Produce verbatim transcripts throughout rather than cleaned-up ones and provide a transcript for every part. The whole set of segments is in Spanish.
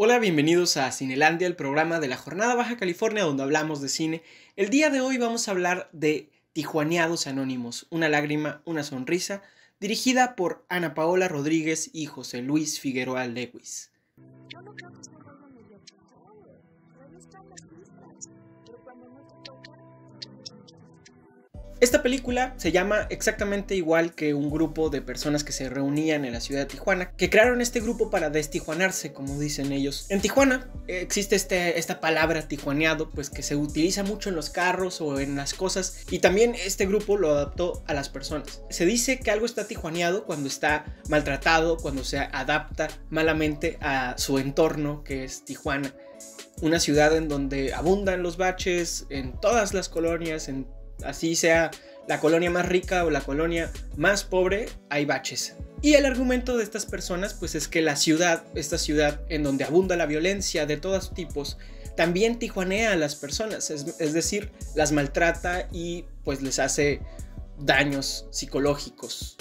Hola, bienvenidos a Cinelandia, el programa de la Jornada Baja California donde hablamos de cine. El día de hoy vamos a hablar de Tijuaneados Anónimos, una lágrima, una sonrisa, dirigida por Ana Paola Rodríguez y José Luis Figueroa Lewis. Yo no creo que sea algo medio me gustan las pistas, pero cuando no te toca... Esta película se llama exactamente igual que un grupo de personas que se reunían en la ciudad de Tijuana, que crearon este grupo para destijuanarse, como dicen ellos. En Tijuana eh, existe este, esta palabra tijuaneado, pues que se utiliza mucho en los carros o en las cosas, y también este grupo lo adaptó a las personas. Se dice que algo está tijuaneado cuando está maltratado, cuando se adapta malamente a su entorno, que es Tijuana, una ciudad en donde abundan los baches, en todas las colonias, en así sea la colonia más rica o la colonia más pobre, hay baches. Y el argumento de estas personas pues es que la ciudad, esta ciudad en donde abunda la violencia de todos tipos, también tijuanea a las personas, es, es decir, las maltrata y pues les hace daños psicológicos.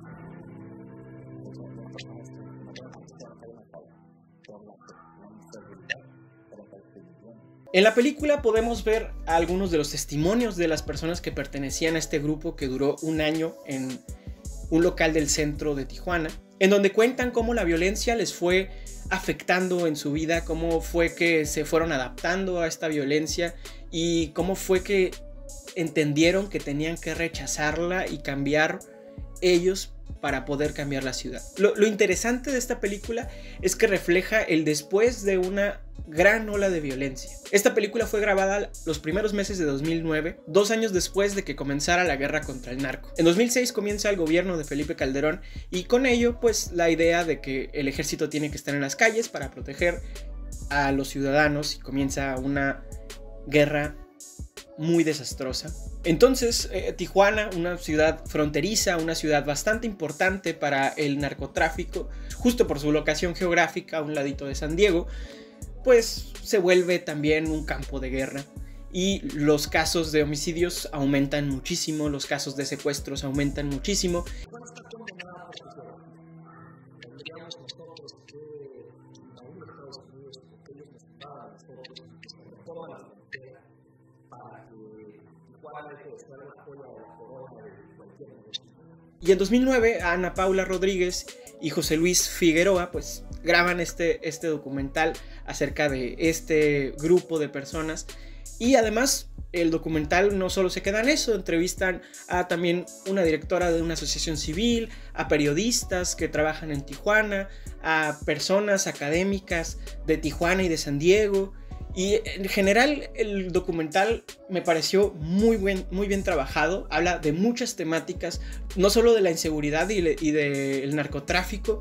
En la película podemos ver a algunos de los testimonios de las personas que pertenecían a este grupo que duró un año en un local del centro de Tijuana, en donde cuentan cómo la violencia les fue afectando en su vida, cómo fue que se fueron adaptando a esta violencia y cómo fue que entendieron que tenían que rechazarla y cambiar ellos para poder cambiar la ciudad. Lo, lo interesante de esta película es que refleja el después de una gran ola de violencia. Esta película fue grabada los primeros meses de dos mil nueve, dos años después de que comenzara la guerra contra el narco. En dos mil seis comienza el gobierno de Felipe Calderón y con ello pues la idea de que el ejército tiene que estar en las calles para proteger a los ciudadanos y comienza una guerra muy desastrosa. Entonces eh, Tijuana, una ciudad fronteriza, una ciudad bastante importante para el narcotráfico, justo por su locación geográfica a un ladito de San Diego, pues se vuelve también un campo de guerra y los casos de homicidios aumentan muchísimo, los casos de secuestros aumentan muchísimo. Y en dos mil nueve Ana Paola Rodríguez y José Luis Figueroa pues graban este, este documental acerca de este grupo de personas y además el documental no solo se queda en eso, entrevistan a también una directora de una asociación civil, a periodistas que trabajan en Tijuana, a personas académicas de Tijuana y de San Diego. Y en general el documental me pareció muy, buen, muy bien trabajado, habla de muchas temáticas, no solo de la inseguridad y, le, y del narcotráfico,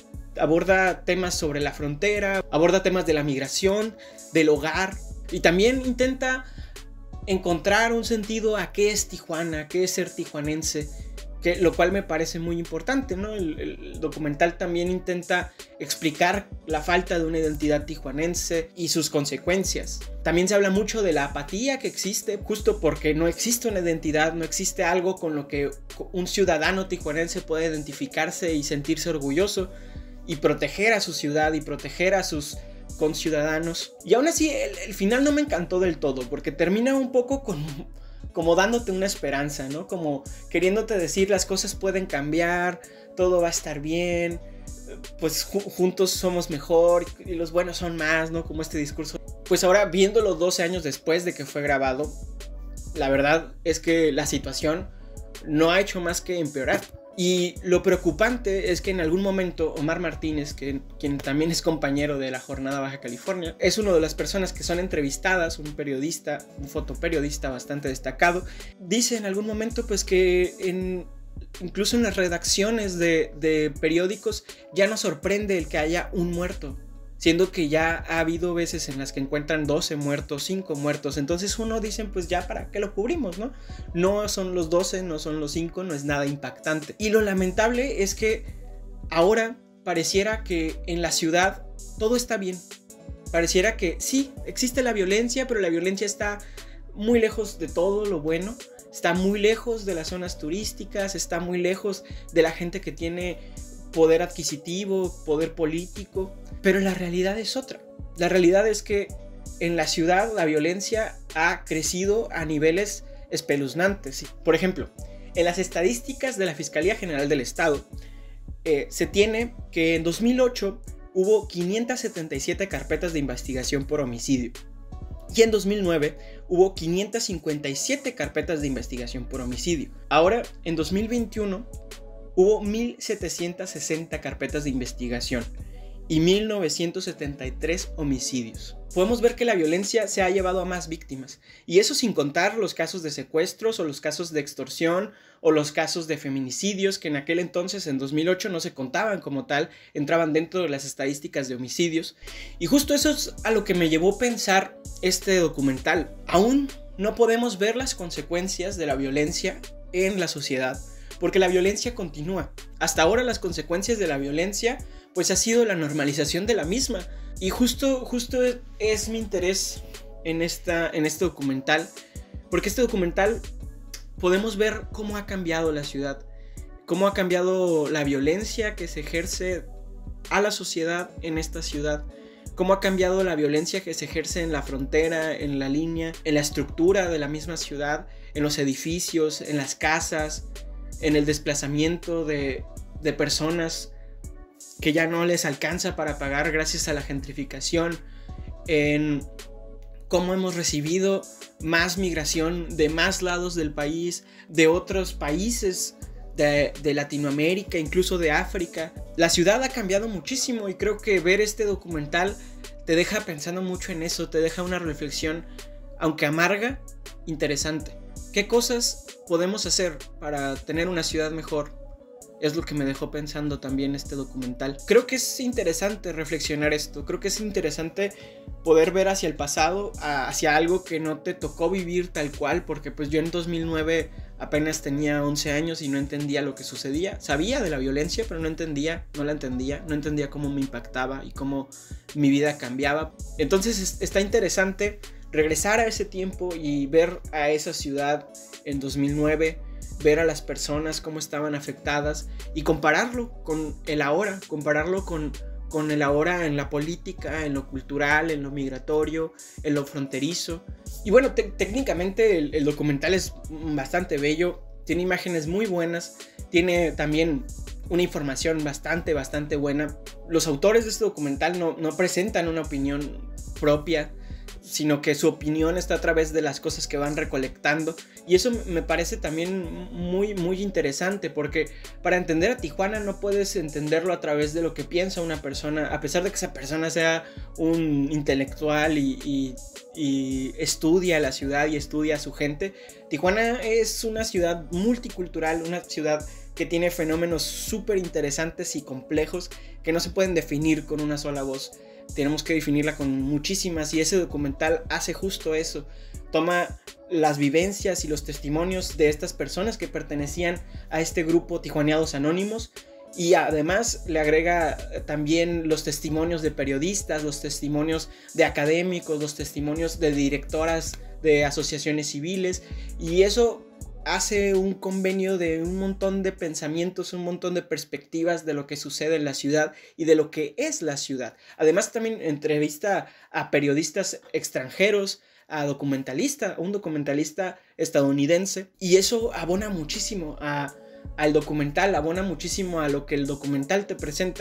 aborda temas sobre la frontera, aborda temas de la migración, del hogar y también intenta encontrar un sentido a qué es Tijuana, qué es ser tijuanense, que, lo cual me parece muy importante, ¿no? El, el documental también intenta explicar la falta de una identidad tijuanense y sus consecuencias. También se habla mucho de la apatía que existe, justo porque no existe una identidad, no existe algo con lo que un ciudadano tijuanense pueda identificarse y sentirse orgulloso y proteger a su ciudad y proteger a sus conciudadanos. Y aún así el, el final no me encantó del todo, porque termina un poco con... como dándote una esperanza, ¿no? Como queriéndote decir las cosas pueden cambiar, todo va a estar bien, pues ju- juntos somos mejor y los buenos son más, ¿no? Como este discurso. Pues ahora viéndolo doce años después de que fue grabado, la verdad es que la situación no ha hecho más que empeorar. Y lo preocupante es que en algún momento Omar Martínez, que, quien también es compañero de la Jornada Baja California, es una de las personas que son entrevistadas, un periodista, un fotoperiodista bastante destacado, dice en algún momento pues que en, incluso en las redacciones de, de periódicos ya no sorprende el que haya un muerto, siendo que ya ha habido veces en las que encuentran doce muertos, cinco muertos. Entonces uno dice, pues ya para qué lo cubrimos, ¿no? No son los doce, no son los cinco, no es nada impactante. Y lo lamentable es que ahora pareciera que en la ciudad todo está bien. Pareciera que sí, existe la violencia, pero la violencia está muy lejos de todo lo bueno. Está muy lejos de las zonas turísticas, está muy lejos de la gente que tiene poder adquisitivo, poder político, pero la realidad es otra. La realidad es que en la ciudad la violencia ha crecido a niveles espeluznantes. Por ejemplo, en las estadísticas de la Fiscalía General del Estado, eh, se tiene que en dos mil ocho hubo quinientas setenta y siete carpetas de investigación por homicidio. Y en dos mil nueve hubo quinientas cincuenta y siete carpetas de investigación por homicidio. Ahora, en dos mil veintiuno, hubo mil setecientas sesenta carpetas de investigación y mil novecientos setenta y tres homicidios. Podemos ver que la violencia se ha llevado a más víctimas, y eso sin contar los casos de secuestros o los casos de extorsión o los casos de feminicidios, que en aquel entonces, en dos mil ocho, no se contaban como tal, entraban dentro de las estadísticas de homicidios. Y justo eso es a lo que me llevó a pensar este documental. Aún no podemos ver las consecuencias de la violencia en la sociedad, porque la violencia continúa. Hasta ahora las consecuencias de la violencia pues ha sido la normalización de la misma. Y justo, justo es mi interés en, esta, en este documental, porque este documental podemos ver cómo ha cambiado la ciudad, cómo ha cambiado la violencia que se ejerce a la sociedad en esta ciudad, cómo ha cambiado la violencia que se ejerce en la frontera, en la línea, en la estructura de la misma ciudad, en los edificios, en las casas, en el desplazamiento de, de personas que ya no les alcanza para pagar gracias a la gentrificación, en cómo hemos recibido más migración de más lados del país, de otros países de, de Latinoamérica, incluso de África. La ciudad ha cambiado muchísimo y creo que ver este documental te deja pensando mucho en eso, te deja una reflexión, aunque amarga, interesante. ¿Qué cosas podemos hacer para tener una ciudad mejor? Es lo que me dejó pensando también este documental. Creo que es interesante reflexionar esto. Creo que es interesante poder ver hacia el pasado, hacia algo que no te tocó vivir tal cual, porque pues yo en dos mil nueve apenas tenía once años y no entendía lo que sucedía. Sabía de la violencia, pero no entendía, no la entendía, no entendía cómo me impactaba y cómo mi vida cambiaba. Entonces está interesante regresar a ese tiempo y ver a esa ciudad en dos mil nueve, ver a las personas cómo estaban afectadas y compararlo con el ahora, compararlo con, con el ahora en la política, en lo cultural, en lo migratorio, en lo fronterizo. Y bueno, técnicamente el, el documental es bastante bello, tiene imágenes muy buenas, tiene también una información bastante, bastante buena. Los autores de este documental no, no presentan una opinión propia, sino que su opinión está a través de las cosas que van recolectando, y eso me parece también muy muy interesante, porque para entender a Tijuana no puedes entenderlo a través de lo que piensa una persona, a pesar de que esa persona sea un intelectual y, y, y estudia la ciudad y estudia a su gente. Tijuana es una ciudad multicultural, una ciudad que tiene fenómenos súper interesantes y complejos que no se pueden definir con una sola voz. Tenemos que definirla con muchísimas, y ese documental hace justo eso. Toma las vivencias y los testimonios de estas personas que pertenecían a este grupo Tijuaneados Anónimos, y además le agrega también los testimonios de periodistas, los testimonios de académicos, los testimonios de directoras de asociaciones civiles, y eso hace un convenio de un montón de pensamientos, un montón de perspectivas de lo que sucede en la ciudad y de lo que es la ciudad. Además también entrevista a periodistas extranjeros, a documentalistas, a un documentalista estadounidense, y eso abona muchísimo a, al documental, abona muchísimo a lo que el documental te presenta.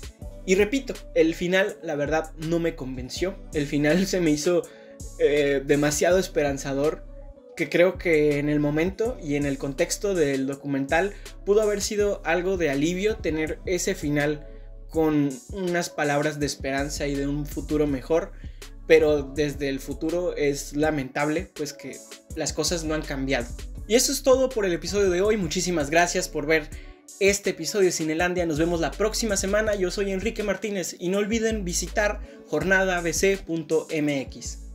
Y repito, el final la verdad no me convenció, el final se me hizo eh, demasiado esperanzador, que creo que en el momento y en el contexto del documental pudo haber sido algo de alivio tener ese final con unas palabras de esperanza y de un futuro mejor, pero desde el futuro es lamentable pues que las cosas no han cambiado. Y eso es todo por el episodio de hoy. Muchísimas gracias por ver este episodio de Cinelandia. Nos vemos la próxima semana. Yo soy Enrique Martínez y no olviden visitar jornada a b c punto m x.